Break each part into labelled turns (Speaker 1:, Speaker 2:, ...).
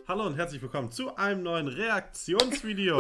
Speaker 1: Hallo und herzlich willkommen zu einem neuen Reaktionsvideo.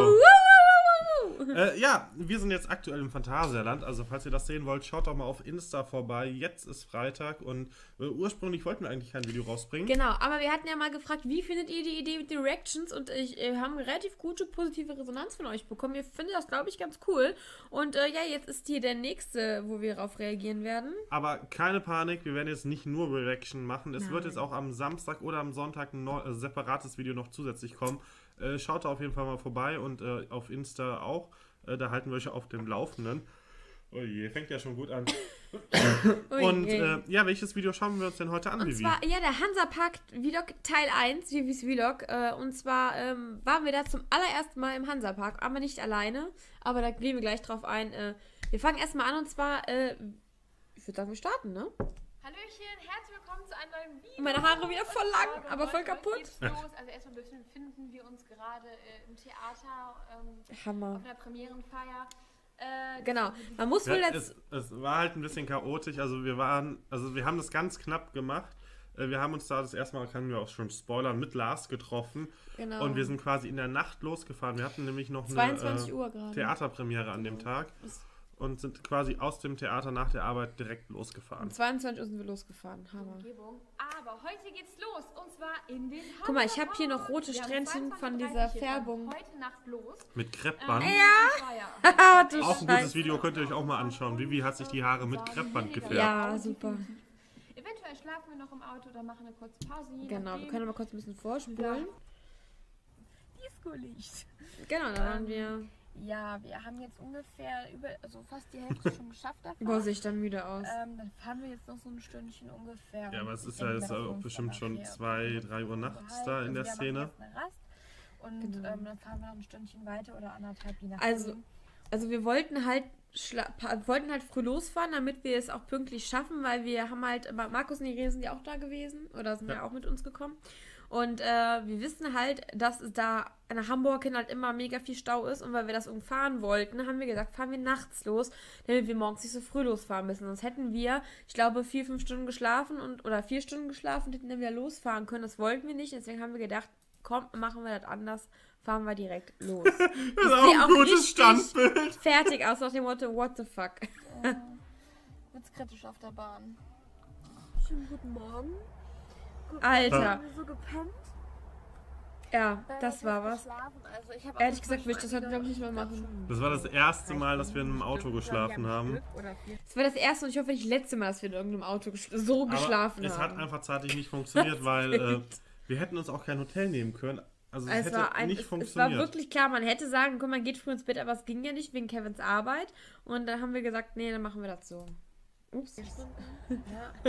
Speaker 1: Ja, wir sind jetzt aktuell im Phantasialand, also falls ihr das sehen wollt, schaut doch mal auf Insta vorbei. Jetzt ist Freitag und ursprünglich wollten wir eigentlich kein Video rausbringen.
Speaker 2: Genau, aber wir hatten ja mal gefragt, wie findet ihr die Idee mit den Reactions, und wir haben relativ gute positive Resonanz von euch bekommen. Wir finden das, glaube ich, ganz cool. Und ja, jetzt ist hier der nächste, wo wir darauf reagieren werden.
Speaker 1: Aber keine Panik, wir werden jetzt nicht nur Reaction machen. Es wird jetzt auch am Samstag oder am Sonntag ein separates Video noch zusätzlich kommen. Schaut da auf jeden Fall mal vorbei und auf Insta auch. Da halten wir euch auf dem Laufenden. Oh je, fängt ja schon gut an. Und ja, welches Video schauen wir uns denn heute an,
Speaker 2: Und
Speaker 1: Vivi?
Speaker 2: zwar, ja, der Hansapark Vlog Teil 1, Vivis Vlog. Und zwar waren wir da zum allerersten Mal im Hansapark, aber nicht alleine. Aber da gehen wir gleich drauf ein. Wir fangen erstmal an, und zwar, ich würde sagen, wir starten, ne?
Speaker 3: Hallöchen, herzlich willkommen zu einem neuen Video.
Speaker 2: Meine Haare wieder voll lang, aber voll kaputt.
Speaker 3: Geht's los. Also erstmal befinden wir uns gerade im Theater
Speaker 2: Hammer.
Speaker 3: auf einer Premierenfeier.
Speaker 2: Genau, man muss wohl
Speaker 1: Ja,
Speaker 2: jetzt...
Speaker 1: es war halt ein bisschen chaotisch, also wir haben das ganz knapp gemacht. Wir haben uns da das erste Mal, können wir auch schon spoilern, mit Lars getroffen.
Speaker 2: Genau.
Speaker 1: Und wir sind quasi in der Nacht losgefahren. Wir hatten nämlich noch
Speaker 2: 22
Speaker 1: eine
Speaker 2: Uhr gerade.
Speaker 1: Theaterpremiere an dem Tag und sind quasi aus dem Theater nach der Arbeit direkt losgefahren.
Speaker 2: Um 22 Uhr sind wir losgefahren, Hammer.
Speaker 3: Umgebung. Aber heute geht's los, und zwar in den
Speaker 2: Guck mal, ich habe hier noch
Speaker 3: Hansapark.
Speaker 2: rote
Speaker 3: Wir haben
Speaker 2: Strändchen von
Speaker 3: 22:30
Speaker 2: dieser
Speaker 3: hier
Speaker 2: Färbung.
Speaker 3: Heute Nacht los.
Speaker 1: Mit Kreppband.
Speaker 2: Ja! Du
Speaker 1: Auch ein gutes
Speaker 2: Scheiße.
Speaker 1: Video, könnt ihr euch auch mal anschauen. Vivi hat sich die Haare mit Kreppband gefärbt.
Speaker 2: Ja, super.
Speaker 3: Eventuell schlafen wir noch im Auto oder machen eine kurze Pause. je
Speaker 2: Genau, wir
Speaker 3: nachdem.
Speaker 2: können mal kurz ein bisschen vorspulen.
Speaker 3: Disco-Licht.
Speaker 2: Genau, dann haben wir...
Speaker 3: Ja, wir haben jetzt ungefähr fast die Hälfte schon geschafft davon.
Speaker 2: Boah, sehe ich dann müde aus.
Speaker 3: Dann fahren wir jetzt noch so ein Stündchen ungefähr.
Speaker 1: Ja, aber es
Speaker 3: Ich
Speaker 1: ist ja
Speaker 3: denke,
Speaker 1: jetzt
Speaker 3: das
Speaker 1: auch
Speaker 3: lohnt
Speaker 1: bestimmt
Speaker 3: dann
Speaker 1: schon
Speaker 3: nachher.
Speaker 1: 2, 3 Uhr nachts da in der
Speaker 3: Wir machen
Speaker 1: Szene.
Speaker 3: jetzt eine Rast und
Speaker 2: Genau.
Speaker 3: dann fahren wir noch ein Stündchen weiter oder anderthalb, je nachdem.
Speaker 2: Also wir wollten halt früh losfahren, damit wir es auch pünktlich schaffen, weil wir haben halt, Markus und Irene sind ja auch da gewesen, oder sind ja auch mit uns gekommen. Und wir wissen halt, dass es da nach Hamburg hin halt immer mega viel Stau ist, und weil wir das umfahren wollten, haben wir gesagt, fahren wir nachts los, damit wir morgens nicht so früh losfahren müssen. Sonst hätten wir, ich glaube, 4-5 Stunden geschlafen oder 4 Stunden geschlafen, hätten dann wieder losfahren können. Das wollten wir nicht, deswegen haben wir gedacht, komm, machen wir das anders, fahren wir direkt los.
Speaker 1: Das ist auch ein gutes Standbild.
Speaker 2: Fertig aus nach dem Motto, what the fuck.
Speaker 3: Wird's kritisch auf der Bahn. Schönen guten Morgen.
Speaker 2: Alter.
Speaker 3: Haben wir so gepennt?
Speaker 2: Ja, das war was.
Speaker 3: Also ich hab
Speaker 2: Ehrlich gesagt, würde ich das heute, glaube ich, nicht mehr machen.
Speaker 1: Das war das erste Mal, dass wir in einem Auto geschlafen haben.
Speaker 2: Das war das erste und ich hoffe nicht das letzte Mal, dass wir in irgendeinem Auto geschlafen
Speaker 1: Aber es
Speaker 2: haben.
Speaker 1: hat einfach zeitlich nicht funktioniert, weil wir hätten uns auch kein Hotel nehmen können. Also es hätte nicht
Speaker 2: es
Speaker 1: funktioniert.
Speaker 2: war wirklich klar, man hätte sagen können, man geht früh ins Bett, aber es ging ja nicht wegen Kevins Arbeit. Und dann haben wir gesagt, nee, dann machen wir das so. Ups.
Speaker 3: Ja.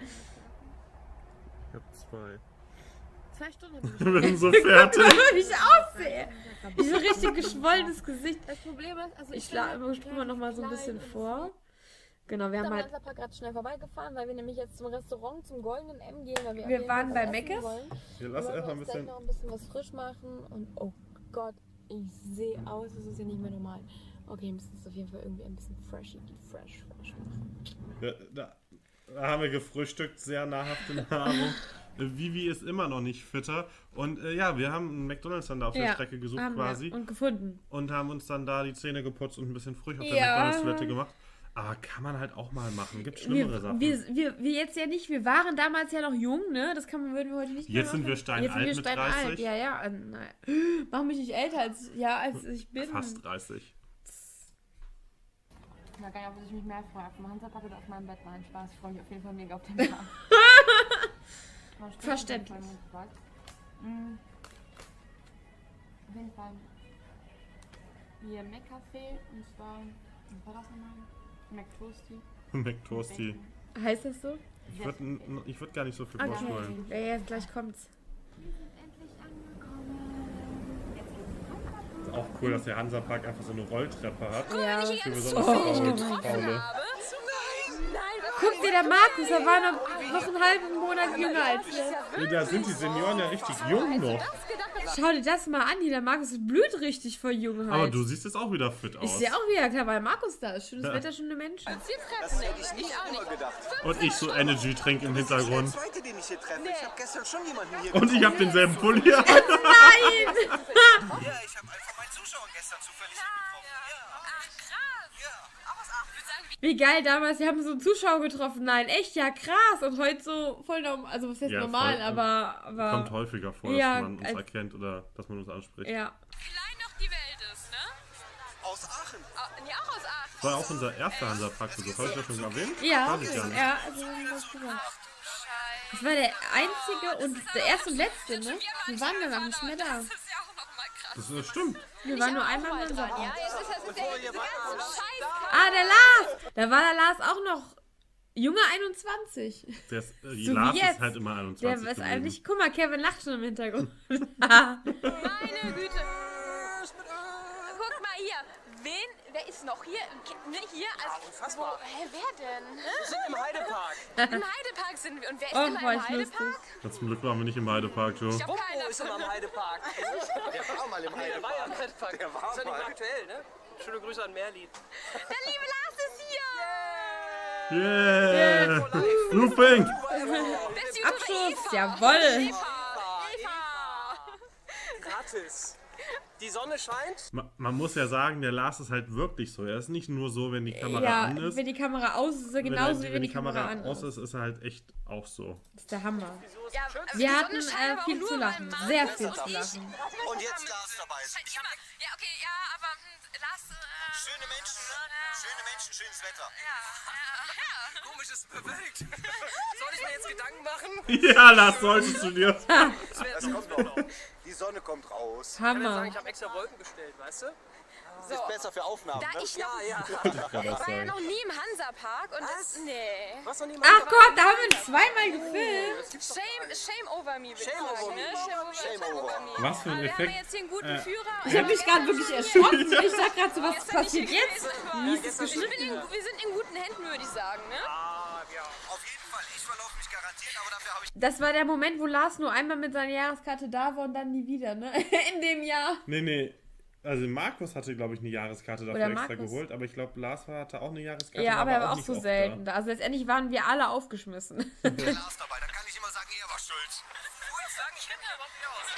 Speaker 1: Ich hab 2.
Speaker 3: 2 Stunden.
Speaker 1: Wir sind so fertig.
Speaker 2: Wie ich aussehe. Ich so richtig geschwollenes Gesicht.
Speaker 3: Das Problem ist, also
Speaker 2: Ich spule mal noch mal so ein bisschen vor. Genau, wir haben halt...
Speaker 3: Wir sind gerade schnell vorbeigefahren, weil wir nämlich jetzt zum Restaurant, zum Goldenen M gehen. Weil wir
Speaker 2: Wir waren bei Meckes.
Speaker 1: Wir lassen
Speaker 3: wollen
Speaker 1: erstmal ein
Speaker 3: uns gleich
Speaker 1: bisschen...
Speaker 3: noch ein bisschen was frisch machen. Und oh Gott, ich sehe aus, das ist ja nicht mehr normal. Okay, wir müssen es auf jeden Fall irgendwie ein bisschen fresh machen.
Speaker 1: Da haben wir gefrühstückt, sehr nahrhafte Nahrung. Vivi ist immer noch nicht fitter. Und ja, wir haben einen McDonald's dann da auf der Strecke gesucht quasi.
Speaker 2: Und gefunden.
Speaker 1: Und haben uns dann da die Zähne geputzt und ein bisschen früh auf der
Speaker 2: Ja.
Speaker 1: McDonald's-Toilette gemacht. Aber kann man halt auch mal machen. Gibt schlimmere Sachen.
Speaker 2: Wir jetzt ja nicht, wir waren damals ja noch jung, ne? Das würden wir heute nicht mehr
Speaker 1: Jetzt sind
Speaker 2: machen.
Speaker 1: wir steinalt mit 30.
Speaker 2: Ja, ja. Nein. Mach mich nicht älter als ich bin.
Speaker 1: Fast 30.
Speaker 3: Ich weiß gar nicht, ob ich mich mehr freue, auf dem Hansapark oder auf meinem Bett. Nein, Spaß, ich freue mich auf jeden Fall mega auf den Tag.
Speaker 2: Verständlich.
Speaker 3: Auf jeden Fall hier McCafé, und zwar, was war das nochmal? McToasty.
Speaker 1: McToasty.
Speaker 2: Heißt das so?
Speaker 1: Ich würd gar nicht so viel
Speaker 2: Okay.
Speaker 1: vorstellen.
Speaker 2: Ja, ja, gleich kommt's.
Speaker 1: Ist auch cool, dass der Hansapark einfach so eine Rolltreppe hat.
Speaker 2: Ja.
Speaker 1: Für besonders Faule.
Speaker 2: Guck dir, der Markus, er war noch einen halben Monat jünger als wir.
Speaker 1: Nee, da sind die Senioren ja richtig jung noch.
Speaker 2: Schau dir das mal an, hier, der Markus blüht richtig vor Jungheit.
Speaker 1: Aber du siehst jetzt auch wieder fit aus.
Speaker 2: Ich sehe auch wieder klar, weil Markus da ist. Schönes Wetter, schöne Menschen.
Speaker 4: Das hätte ich nicht immer gedacht.
Speaker 1: Und ich so Energy-Trink im Hintergrund.
Speaker 4: Der zweite, den ich hier treffe. Ich habe gestern schon jemanden hier
Speaker 1: Und ich habe denselben Pulli an.
Speaker 2: Nein!
Speaker 4: Ja, ich habe einfach meinen Zuschauern gestern zufällig getroffen.
Speaker 5: Ach, krass.
Speaker 4: Ja.
Speaker 5: Auch aus Aachen. Ich würde sagen,
Speaker 2: Wie geil damals, wir haben so einen Zuschauer getroffen. Nein, echt, ja krass. Und heute so voll normal, also was heißt
Speaker 1: Ja,
Speaker 2: normal,
Speaker 1: voll,
Speaker 2: aber...
Speaker 1: Kommt häufiger vor,
Speaker 2: Ja,
Speaker 1: dass man uns
Speaker 2: als-
Speaker 1: erkennt oder dass man uns anspricht.
Speaker 2: Ja.
Speaker 5: wie klein doch die Welt ist, ne?
Speaker 4: Aus Aachen.
Speaker 5: Ja, auch aus Aachen.
Speaker 1: Das war auch unser erster Hansa-Park-Besuch. Habe ich das schon erwähnt?
Speaker 2: Ja,
Speaker 1: Weiß ich gar nicht.
Speaker 2: ja, also haben wir das gesagt. Das war der einzige und der erste und letzte, ne? Wir waren danach nicht mehr da.
Speaker 5: Das ist ja auch nochmal krass.
Speaker 1: Das stimmt.
Speaker 2: Wir waren nur einmal im
Speaker 5: Ja,
Speaker 2: Hansa.
Speaker 5: jetzt ist das der ganze Scheiß.
Speaker 2: Ah, der Lars! Da war der Lars auch noch junge 21.
Speaker 1: Der ist,
Speaker 2: So
Speaker 1: Lars
Speaker 2: wie
Speaker 1: ist
Speaker 2: jetzt.
Speaker 1: halt immer 21
Speaker 2: Der ist
Speaker 1: gewesen.
Speaker 2: eigentlich... Guck mal, Kevin lacht schon im Hintergrund.
Speaker 5: Meine Güte. Guck mal hier. Wer ist noch hier? Ne, hier? Also,
Speaker 4: Unfassbar.
Speaker 5: wer denn?
Speaker 4: Wir sind im Heidepark.
Speaker 5: Im Heidepark sind wir. Und wer ist
Speaker 2: Oh,
Speaker 5: immer
Speaker 2: war
Speaker 5: im
Speaker 2: ich
Speaker 5: Heidepark?
Speaker 2: lustig.
Speaker 1: Zum Glück waren wir nicht im Heidepark, Joe.
Speaker 5: Ich hab keine
Speaker 4: Bobo ist immer im Heidepark. Der war mal im
Speaker 6: Der war ja
Speaker 4: Heidepark.
Speaker 6: im Heidepark.
Speaker 4: Der war
Speaker 6: Ist ja nicht
Speaker 4: mal.
Speaker 6: mehr aktuell, ne? Schöne Grüße an Merlin.
Speaker 5: Der liebe Lars ist hier.
Speaker 1: Yeah! Looping!
Speaker 5: Das ist die
Speaker 2: Abschluss,
Speaker 5: Eva.
Speaker 2: jawoll.
Speaker 5: Eva.
Speaker 6: Gratis. Die Sonne scheint.
Speaker 1: Man muss ja sagen, der Lars ist halt wirklich so. Er ist nicht nur so, wenn die Kamera
Speaker 2: Ja,
Speaker 1: an ist.
Speaker 2: wenn die Kamera aus ist, ist er genauso wie wenn die Kamera an
Speaker 1: aus
Speaker 2: ist.
Speaker 1: ist, ist er halt echt auch so.
Speaker 2: Das ist der Hammer.
Speaker 5: Ja, aber
Speaker 2: Wir
Speaker 5: die
Speaker 2: hatten
Speaker 5: Sonne scheint aber auch
Speaker 2: viel
Speaker 5: nur,
Speaker 2: zu
Speaker 5: weil
Speaker 2: lachen.
Speaker 5: Markus
Speaker 2: Sehr viel
Speaker 5: und
Speaker 2: zu
Speaker 5: ich-
Speaker 2: lachen.
Speaker 4: Und jetzt Lars dabei ist.
Speaker 5: Ja, okay, ja, aber Lars...
Speaker 4: Schöne Menschen, schöne Menschen, schönes Wetter.
Speaker 6: Komisch ist bewölkt. Soll ich mir jetzt Gedanken machen?
Speaker 1: Ja, Lars, solltest du dir.
Speaker 4: Das kommt noch. Die Sonne kommt raus.
Speaker 6: Ich kann ja sagen,
Speaker 2: Hammer.
Speaker 6: ich habe extra Wolken gestellt, weißt du?
Speaker 4: Das ist besser für Aufnahmen.
Speaker 5: Da
Speaker 4: Ne?
Speaker 5: ich noch...
Speaker 6: Ja.
Speaker 5: Ich war ja noch nie im Hansapark und das... Nee.
Speaker 6: Was noch niemand?
Speaker 2: Ach Gott, da haben wir ihn zweimal gefilmt.
Speaker 5: Shame over me, würde ich
Speaker 4: Shame
Speaker 5: sagen,
Speaker 4: over
Speaker 5: ne?
Speaker 4: me. Shame over me.
Speaker 1: Was für ein
Speaker 5: Aber wir haben
Speaker 1: Effekt.
Speaker 5: ja jetzt hier einen guten Führer.
Speaker 2: Ich habe mich gerade wirklich erschrocken. Ich sag gerade so, was passiert jetzt? Wie ist es geschnitten?
Speaker 5: Wir sind in guten Händen, würde ich sagen, ne?
Speaker 4: Auf jeden Fall. Ich verlaufe mich garantiert, aber dafür habe ich...
Speaker 2: Das war der Moment, wo Lars nur einmal mit seiner Jahreskarte da war und dann nie wieder, ne? In dem Jahr.
Speaker 1: Nee. Also Markus hatte, glaube ich, eine Jahreskarte dafür
Speaker 2: Oder
Speaker 1: extra
Speaker 2: Markus.
Speaker 1: geholt, aber ich glaube, Lars hatte auch eine Jahreskarte.
Speaker 2: Ja, aber er war auch
Speaker 1: nicht
Speaker 2: so
Speaker 1: oft
Speaker 2: selten da. Also letztendlich waren wir alle aufgeschmissen.
Speaker 4: Lars dabei, dann kann ich immer sagen, er war schuld.
Speaker 6: sagen, ich kenne ja überhaupt nicht aus.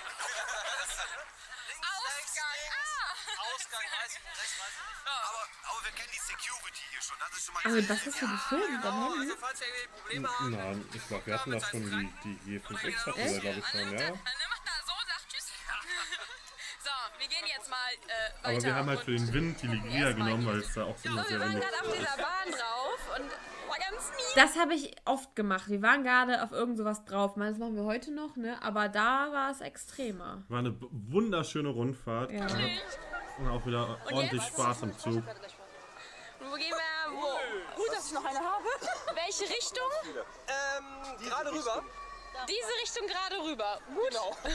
Speaker 4: Ausgang weiß ich nicht, rechts weiß ich nicht. Aber wir kennen die Security hier schon. Das ist schon mal...
Speaker 2: Aber was hast du gefilmt? Dein Handy?
Speaker 6: Also falls ihr irgendwie Probleme habt,
Speaker 1: Nein, ich glaube, wir hatten das schon, die G5X hatten wir, glaube ich, schon, ja.
Speaker 5: Dann macht er so, sagt tschüss. So, wir gehen jetzt mal weiter.
Speaker 1: Aber wir haben halt für den Wind die Ligria genommen, weil es da auch immer
Speaker 5: So,
Speaker 1: sehr
Speaker 5: wir waren
Speaker 1: windig
Speaker 5: gerade auf
Speaker 1: ist.
Speaker 5: dieser Bahn drauf und war ganz mies.
Speaker 2: Das habe ich oft gemacht. Wir waren gerade auf irgend sowas drauf. Ich meine, das machen wir heute noch, ne? Aber da war es extremer.
Speaker 1: War eine wunderschöne Rundfahrt.
Speaker 2: Ja.
Speaker 1: Und auch wieder ordentlich
Speaker 5: jetzt?
Speaker 1: Spaß im Zug.
Speaker 5: Und wo gehen wir? Wo? Gut, dass ich noch eine habe. Welche Richtung?
Speaker 6: gerade rüber.
Speaker 5: Diese Richtung gerade rüber. Gut.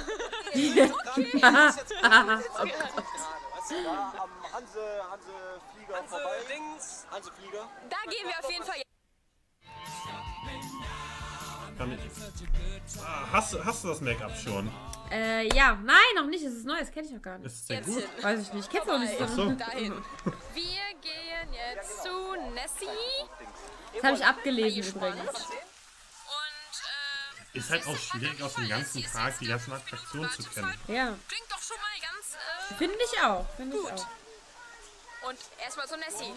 Speaker 4: Da am Hanse-Flieger vorbei.
Speaker 6: Links.
Speaker 4: Hanse-Flieger.
Speaker 5: Da gehen wir auf jeden Fall.
Speaker 1: Hast du das Make-up schon?
Speaker 2: Ja, nein, noch nicht. Es ist neu, das kenne ich noch gar nicht.
Speaker 1: Ist es denn
Speaker 5: Jetzt
Speaker 1: gut?
Speaker 5: hin.
Speaker 2: Weiß ich nicht. Kennst du noch nicht so?
Speaker 1: Ach so.
Speaker 5: Dahin. Wir gehen jetzt zu Nessie.
Speaker 2: Das habe ich abgelesen übrigens.
Speaker 5: Und
Speaker 1: Ist halt auch schwierig, aus dem ganzen Park die ganzen Attraktionen zu kennen.
Speaker 2: Ja,
Speaker 5: klingt doch schon mal ganz
Speaker 2: finde ich auch. Finde ich
Speaker 5: Gut.
Speaker 2: auch.
Speaker 5: Und erstmal zu Nessie.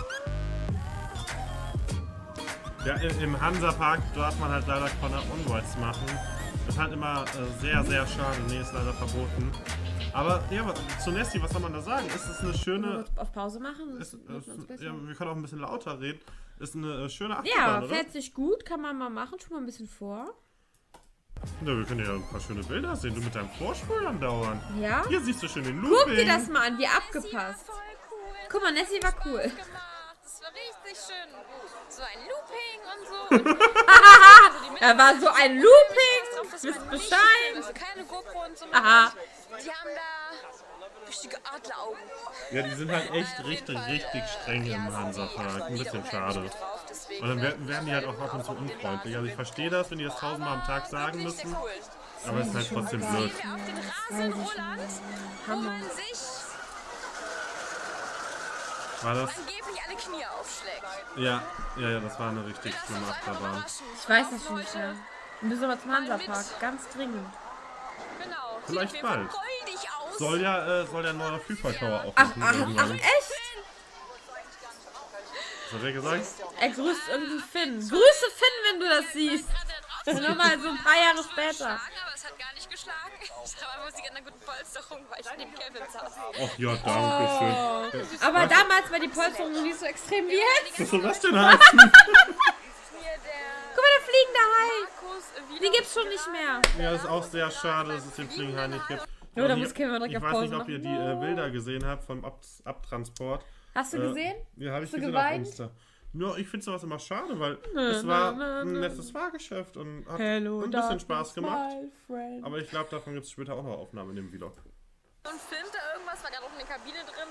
Speaker 1: Ja, im Hansa-Park darf man halt leider Corner Onwards machen. Das ist halt immer sehr, sehr schade. Nee, ist leider verboten. Aber ja, zu Nessie, was soll man da sagen? Ist es eine schöne...
Speaker 2: Kurz auf Pause machen? Das
Speaker 1: Ist,
Speaker 2: macht uns besser.
Speaker 1: ja, wir können auch ein bisschen lauter reden. Ist eine schöne
Speaker 2: Ja,
Speaker 1: Achterbahn, oder?
Speaker 2: fährt sich gut, kann man mal machen. Schon mal ein bisschen vor.
Speaker 1: Ja, wir können ja ein paar schöne Bilder sehen. Du mit deinem Vorspulen dauernd.
Speaker 2: Ja?
Speaker 1: Hier siehst du schön den
Speaker 2: Guck
Speaker 1: Looping.
Speaker 2: dir das mal an, wie
Speaker 5: Nessie war
Speaker 2: abgepasst.
Speaker 5: voll cool.
Speaker 2: Guck mal, Nessie war cool.
Speaker 5: Gemacht. Das war richtig schön. So ein Looping und so. Und
Speaker 2: Da war so ein
Speaker 5: drauf,
Speaker 2: Looping.
Speaker 5: das
Speaker 2: Wisst
Speaker 5: war nicht
Speaker 2: Bescheid.
Speaker 5: schön. Also keine GoPro und so.
Speaker 2: Aha.
Speaker 5: Die haben da richtige Adleraugen.
Speaker 1: Ja, die sind halt echt
Speaker 5: Auf jeden
Speaker 1: richtig,
Speaker 5: Fall,
Speaker 1: richtig streng
Speaker 5: ja,
Speaker 1: im
Speaker 5: sind die
Speaker 1: Hansa-Park. Ein
Speaker 5: wieder
Speaker 1: bisschen
Speaker 5: unheimlich
Speaker 1: schade.
Speaker 5: gut drauf, deswegen,
Speaker 1: Und dann
Speaker 5: ne?
Speaker 1: werden die halt auch ab und zu unfreundlich. Also ich verstehe das, wenn die das tausendmal am Tag sagen
Speaker 5: Wirklich sehr
Speaker 1: müssen.
Speaker 5: cool.
Speaker 1: Aber es ist halt trotzdem blöd.
Speaker 5: Gehen wir auf den Rasen Roland, wo man sich
Speaker 1: War das?
Speaker 5: angeblich alle Knie aufschlägt.
Speaker 1: Ja, das war eine richtig
Speaker 5: Lass
Speaker 1: schlimme
Speaker 5: uns einfach
Speaker 1: Achterbahn.
Speaker 5: überraschen.
Speaker 2: Ich weiß das
Speaker 5: Laufen,
Speaker 2: nicht
Speaker 5: Leute.
Speaker 2: mehr. Wir müssen aber zum Hansapark. Ganz dringend.
Speaker 5: Genau.
Speaker 1: Vielleicht
Speaker 5: Sieht auf jeden
Speaker 1: bald.
Speaker 5: Fall goldig aus.
Speaker 1: Soll ja ein neuer FIFA Tower
Speaker 2: Ach,
Speaker 1: aufmachen
Speaker 2: ach,
Speaker 1: irgendwann.
Speaker 2: echt?
Speaker 1: Was hat er gesagt?
Speaker 2: Er grüßt irgendwie Finn. Grüße Finn, wenn du das siehst. Nochmal so ein paar Jahre später.
Speaker 5: Aber es hat gar nicht geschlagen. Ich habe einfach sie an einer guten Polsterung, weil ich neben Kevin saß.
Speaker 1: Ach ja, danke schön.
Speaker 2: Aber damals war die Polsterung noch nicht so extrem wie jetzt.
Speaker 1: Was soll das denn heißen?
Speaker 5: Hier der
Speaker 2: Guck mal, der fliegende Hai.
Speaker 5: Markus
Speaker 2: Die gibt's schon nicht mehr.
Speaker 1: Ja, das ist auch sehr schade, dass es den Fliegenhai nicht gibt.
Speaker 2: Ja, da
Speaker 1: Also
Speaker 2: muss Kevin direkt
Speaker 1: ich
Speaker 2: auf
Speaker 1: weiß
Speaker 2: Pause
Speaker 1: nicht, ob ihr die Bilder gesehen habt vom Abtransport.
Speaker 2: Hast du gesehen?
Speaker 1: Ja, habe ich
Speaker 2: Hast du
Speaker 1: gesehen auf
Speaker 2: geweint?
Speaker 1: Insta. Ja, ich finde sowas immer schade, weil es war ein nettes Fahrgeschäft und hat ein bisschen Spaß gemacht. Aber ich glaube, davon gibt es später auch noch Aufnahmen in dem Vlog.
Speaker 5: und filmte irgendwas, war gerade auch in der Kabine drin.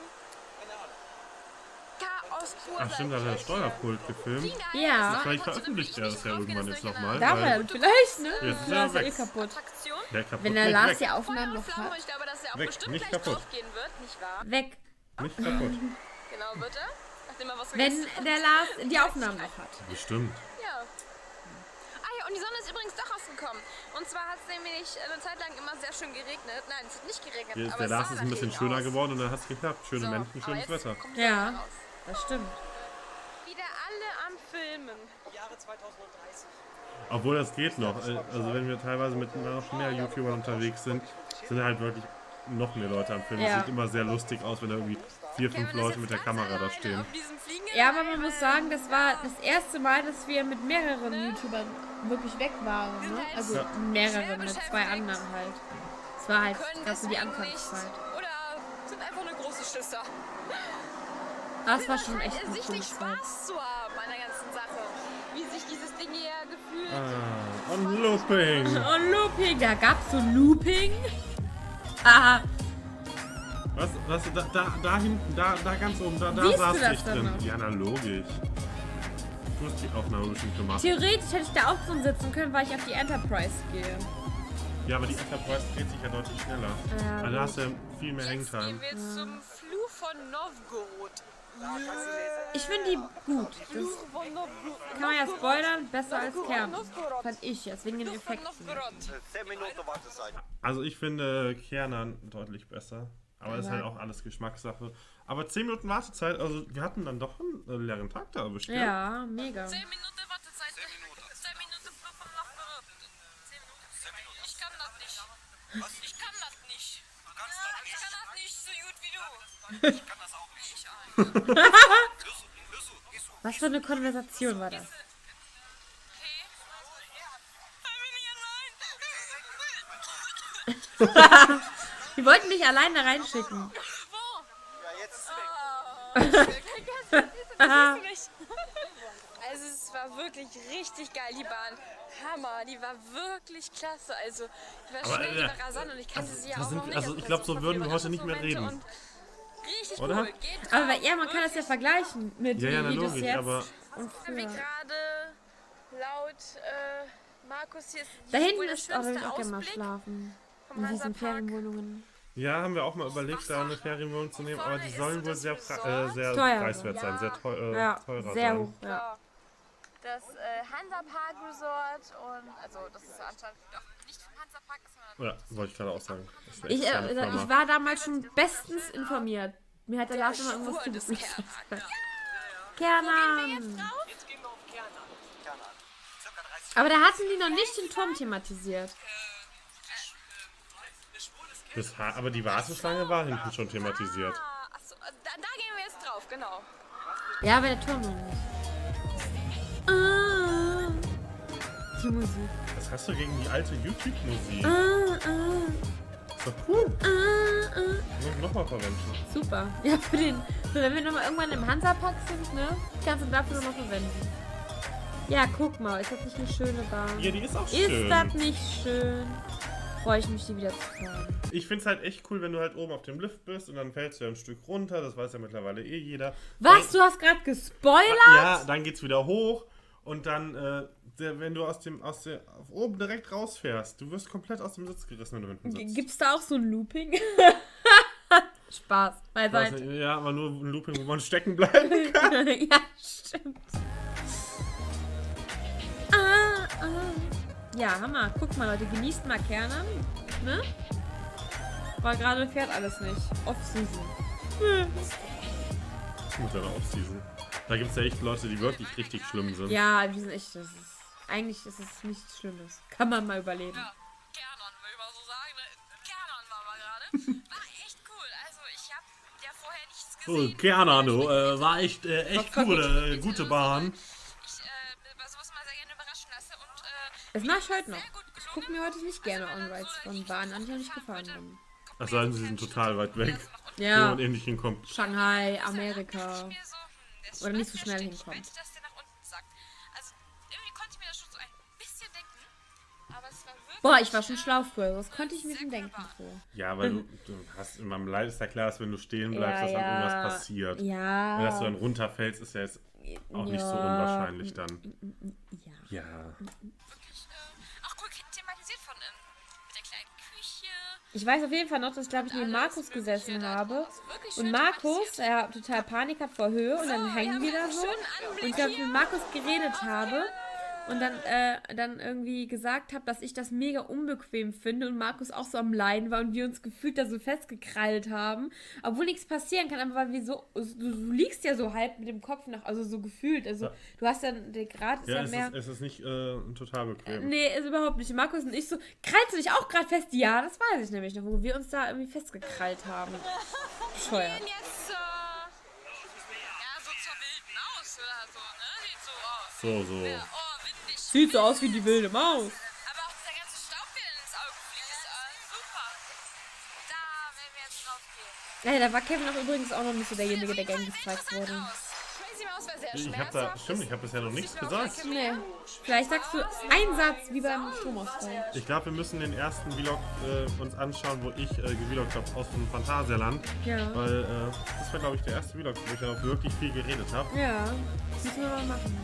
Speaker 5: Chaos pur.
Speaker 1: Ach stimmt, da hat der Steuerpult gefilmt.
Speaker 2: Ja.
Speaker 1: Vielleicht veröffentlicht er das ja irgendwann jetzt nochmal.
Speaker 2: Darf er vielleicht, ne?
Speaker 1: Jetzt ist
Speaker 2: Ja,
Speaker 1: er
Speaker 2: ist ja eh
Speaker 1: weg.
Speaker 2: kaputt.
Speaker 5: Attraktion.
Speaker 1: Der kaputt.
Speaker 2: Wenn der
Speaker 1: nicht
Speaker 2: Lars
Speaker 1: weg.
Speaker 2: die Aufnahmen
Speaker 5: Feuer und
Speaker 2: noch
Speaker 5: Flamme,
Speaker 2: hat.
Speaker 5: ich glaube, dass er auch
Speaker 1: Weg,
Speaker 5: bestimmt
Speaker 1: nicht
Speaker 5: gleich
Speaker 1: kaputt.
Speaker 5: draufgehen wird, nicht wahr?
Speaker 2: Weg.
Speaker 1: Nicht kaputt.
Speaker 5: Genau, wird er? Nachdem er was
Speaker 2: Wenn
Speaker 5: vergessen hat.
Speaker 2: der Lars die Aufnahmen noch hat.
Speaker 1: Bestimmt.
Speaker 5: Ja. Ah ja, und die Sonne ist übrigens doch rausgekommen. Und zwar hat es nämlich eine Zeit lang immer sehr schön geregnet. Nein, es hat nicht geregnet.
Speaker 1: Hier ist
Speaker 5: aber
Speaker 1: der
Speaker 5: es
Speaker 1: Lars
Speaker 5: sah
Speaker 1: ist ein bisschen
Speaker 5: nach
Speaker 1: schöner
Speaker 5: Regen aus.
Speaker 1: geworden und dann hat es geklappt. Schöne
Speaker 5: So,
Speaker 1: Menschen,
Speaker 5: aber
Speaker 1: schönes
Speaker 5: jetzt
Speaker 1: Wetter.
Speaker 5: kommt die
Speaker 2: Ja.
Speaker 5: Sonne raus.
Speaker 2: Das stimmt.
Speaker 5: Wieder alle am Filmen.
Speaker 6: Jahre 2030.
Speaker 1: Obwohl das geht noch. Also wenn wir teilweise mit noch mehr YouTubern unterwegs sind halt wirklich noch mehr Leute am Film. Es
Speaker 2: Ja.
Speaker 1: sieht immer sehr lustig aus, wenn da irgendwie 4, 5
Speaker 5: Kevin ist
Speaker 1: Leute
Speaker 5: jetzt
Speaker 1: mit der
Speaker 5: ganz
Speaker 1: Kamera da
Speaker 5: alleine
Speaker 1: stehen.
Speaker 5: auf diesem fliegenden
Speaker 2: Ja, aber man
Speaker 5: Ei,
Speaker 2: muss
Speaker 5: weil-
Speaker 2: sagen, das war das erste Mal, dass wir mit mehreren YouTubern wirklich weg waren. Ne? Also
Speaker 1: Ja.
Speaker 2: mit mehreren, mit zwei anderen halt. Es war halt
Speaker 5: können
Speaker 2: das so die
Speaker 5: deswegen nicht.
Speaker 2: Anfangszeit.
Speaker 5: Oder sind einfach nur große Schisser.
Speaker 2: Aber es war schon echt eine
Speaker 5: Sich
Speaker 2: coole
Speaker 5: nicht
Speaker 2: Zeit.
Speaker 5: Spaß zu haben an der ganzen Sache. Wie sich dieses Ding hier gefühlt.
Speaker 1: Ah, und Looping.
Speaker 2: Oh, Looping, da gab's so Looping. Haha.
Speaker 1: Was, da hinten, da ganz oben, da
Speaker 2: Siehst du
Speaker 1: saß
Speaker 2: das
Speaker 1: ich
Speaker 2: denn
Speaker 1: drin.
Speaker 2: noch?
Speaker 1: Ja, na logisch. Du hast die Aufnahme bestimmt gemacht.
Speaker 2: Theoretisch hätte ich da auch drin sitzen können, weil ich auf die Enterprise gehe.
Speaker 1: Ja, aber die Enterprise dreht sich ja deutlich schneller.
Speaker 2: Ja,
Speaker 1: Also da hast du ja viel mehr
Speaker 5: Jetzt
Speaker 1: Hangtime.
Speaker 5: gehen wir zum Fluch von Novgorod.
Speaker 2: Ich finde die gut. Das kann man ja spoilern, besser als Kern. Fand ich jetzt, wegen den
Speaker 5: Fluch von
Speaker 2: Effekten.
Speaker 5: Novgorod.
Speaker 4: 10 Minuten Wartezeit.
Speaker 1: Also ich finde Kernan deutlich besser. Aber ist halt auch alles Geschmackssache. Aber 10 Minuten Wartezeit, also wir hatten dann doch einen leeren Tag da erwischt. Ja.
Speaker 2: Ja, mega.
Speaker 5: 10 Minuten Wartezeit. 10 Minuten Fluch von Novgorod. 10 Minuten. Ich kann das nicht. Ich kann das nicht. Ich kann das nicht so gut wie du.
Speaker 4: Ich kann das auch nicht.
Speaker 2: Was für eine Konversation war das?
Speaker 5: Okay. Bin ich allein?
Speaker 2: Die wollten dich allein da reinschicken.
Speaker 5: Wo?
Speaker 4: Ja, jetzt
Speaker 5: Also es war wirklich richtig geil, die Bahn. Hammer, die war wirklich klasse. Also die war
Speaker 1: Aber,
Speaker 5: schnell, die war rasant und ich kannte sie ja
Speaker 1: da
Speaker 5: auch
Speaker 1: sind-
Speaker 5: noch nicht.
Speaker 1: also ich glaub, so würden wir heute nicht mehr reden.
Speaker 5: Und richtig
Speaker 1: Oder?
Speaker 5: cool. Geht
Speaker 2: Aber
Speaker 5: drauf.
Speaker 2: ja, man kann das ja vergleichen mit
Speaker 1: Ja, na
Speaker 2: wie das
Speaker 1: logisch,
Speaker 2: jetzt
Speaker 1: aber
Speaker 2: und
Speaker 5: Wie
Speaker 2: früher.
Speaker 5: gerade laut Markus hier ist
Speaker 2: Da hinten
Speaker 5: wohl der
Speaker 2: ist auch, will ich
Speaker 5: schönste
Speaker 2: auch gerne mal
Speaker 5: Ausblick
Speaker 2: schlafen.
Speaker 5: vom
Speaker 2: In diesen
Speaker 5: Hansapark.
Speaker 2: Ferienwohnungen.
Speaker 1: ja, haben wir auch mal überlegt, da eine Ferienwohnung zu nehmen, aber die sollen wohl sehr, sehr
Speaker 2: Teuer.
Speaker 1: preiswert sein, sehr
Speaker 2: Ja,
Speaker 1: teurer
Speaker 2: sehr
Speaker 1: sein.
Speaker 2: hoch. Ja.
Speaker 5: Das Hansapark Resort und also das ist anscheinend doch nicht vom Hansapark, sondern
Speaker 1: Ja, wollte ich gerade auch sagen. Das ist eine
Speaker 2: Ich
Speaker 1: externe Firma.
Speaker 2: war damals schon bestens informiert. Mir hat der Lars immer irgendwas
Speaker 5: Schwur des
Speaker 2: zugefügt.
Speaker 5: Kernparks.
Speaker 2: Kernan!
Speaker 6: Jetzt gehen wir auf Kern an.
Speaker 4: circa 30
Speaker 2: Aber da hatten die noch nicht den Turm thematisiert.
Speaker 1: Aber die Warteschlange war hinten schon thematisiert.
Speaker 5: Achso, da gehen wir jetzt drauf, genau.
Speaker 2: Ja, aber der Turm noch nicht. Ah, die Musik.
Speaker 1: Was hast du gegen die alte YouTube-Musik?
Speaker 2: Ah,
Speaker 1: Ist doch cool.
Speaker 2: ah.
Speaker 1: Muss nochmal verwenden.
Speaker 2: Super. Ja, für wenn wir nochmal irgendwann im Hansapark sind, ne? Kannst du dafür nochmal verwenden. Ja, guck mal, ist das nicht eine schöne Bahn?
Speaker 1: Ja, die ist auch
Speaker 2: Ist
Speaker 1: schön.
Speaker 2: das nicht schön? Freue ich mich, die wieder zu fahren.
Speaker 1: Ich finde es halt echt cool, wenn du halt oben auf dem Lift bist und dann fällst du ja ein Stück runter. Das weiß ja mittlerweile eh jeder.
Speaker 2: Was? Du hast gerade gespoilert?
Speaker 1: Ja, dann geht's wieder hoch und dann, wenn du oben direkt rausfährst, du wirst komplett aus dem Sitz gerissen, wenn du hinten sitzt.
Speaker 2: Gibt's da auch so ein Looping? Spaß, beiseite.
Speaker 1: Ja, aber nur ein Looping, wo man stecken bleiben kann.
Speaker 2: Ja, stimmt. Ja, Hammer. Guck mal, Leute, genießt mal Kerne. Ne? Aber gerade fährt alles nicht. Off-Season.
Speaker 1: Muss ja Off-Season. Da gibt es ja echt Leute, die wirklich richtig schlimm sind.
Speaker 2: Ja, die sind echt. Eigentlich ist es nichts Schlimmes. Kann man mal überleben.
Speaker 5: Ja, Kernan, will ich mal so sagen. Ne? Kernan war mal gerade. War echt cool. Also, ich hab ja vorher nichts gesehen.
Speaker 1: Oh, Kernano, war echt cool. Gute Bahn.
Speaker 5: Bei sowas mal sehr gerne überraschen lasse. Und,
Speaker 2: Das mache ich heute noch. Ich gucke mir heute nicht gerne On-Rides von Bahnen an, die ich nicht gefahren bin.
Speaker 1: Ach, sagen sie sind total weit weg. Wo
Speaker 2: Ja.
Speaker 1: man ähnlich hinkommt.
Speaker 2: Shanghai, Amerika.
Speaker 5: mir so, der
Speaker 2: Oder nicht so schnell
Speaker 5: schmeckt
Speaker 2: hinkommt.
Speaker 5: nicht, dass der nach unten sackt. Also, irgendwie konnte ich mir das schon so ein bisschen denken. Aber es war wirklich.
Speaker 2: Boah, ich war schon schlau früher. Das konnte ich mir schon denken früher.
Speaker 1: Ja, weil du hast in meinem Leid ist ja klar, dass wenn du stehen bleibst, dass dann irgendwas passiert.
Speaker 2: Ja.
Speaker 1: Wenn dass du dann runterfällst, ist ja jetzt auch nicht so unwahrscheinlich dann. Ja.
Speaker 5: Wirklich, auch cool thematisiert von mit der kleinen Küche.
Speaker 2: Ich weiß auf jeden Fall noch, dass ich, glaube ich, neben Markus gesessen habe. Und Markus, der total Panik hat vor Höhe und dann hängen wir da so. Und ich glaube, ich mit Markus geredet habe und dann irgendwie gesagt habe, dass ich das mega unbequem finde und Markus auch so am Leiden war und wir uns gefühlt da so festgekrallt haben. Obwohl nichts passieren kann, aber weil wir so, du liegst ja so halb mit dem Kopf nach, also so gefühlt. Also du hast dann, der Grad ist ja mehr...
Speaker 1: Es ist nicht total bequem.
Speaker 2: Nee, ist überhaupt nicht. Markus und ich so, krallst du dich auch gerade fest? Ja, das weiß ich nämlich noch, wo wir uns da irgendwie festgekrallt haben. Bescheuert.
Speaker 5: Gehen jetzt ja, so zur wilden Maus oder so, ne? Sieht so aus.
Speaker 1: So.
Speaker 5: Ja, oh, windig.
Speaker 2: Sieht so aus wie die wilde Maus.
Speaker 5: Aber auch dieser ganze Staub, der ins Auge fliegt, ist super. Da werden wir jetzt drauf gehen.
Speaker 2: Ja, da war Kevin auch übrigens auch noch nicht so derjenige, der gerne gezeigt wurde.
Speaker 5: Crazy Maus war sehr
Speaker 1: Ich habe bisher noch nichts gesagt.
Speaker 2: Nee. Vielleicht sagst du einen Satz, wie beim Stromausfall.
Speaker 1: Ich glaube, wir müssen den ersten Vlog uns anschauen, wo ich gevloggt habe aus dem Phantasialand.
Speaker 2: Ja.
Speaker 1: Weil das war, glaube ich, der erste Vlog, wo ich auch wirklich viel geredet habe.
Speaker 2: Ja, müssen wir mal machen.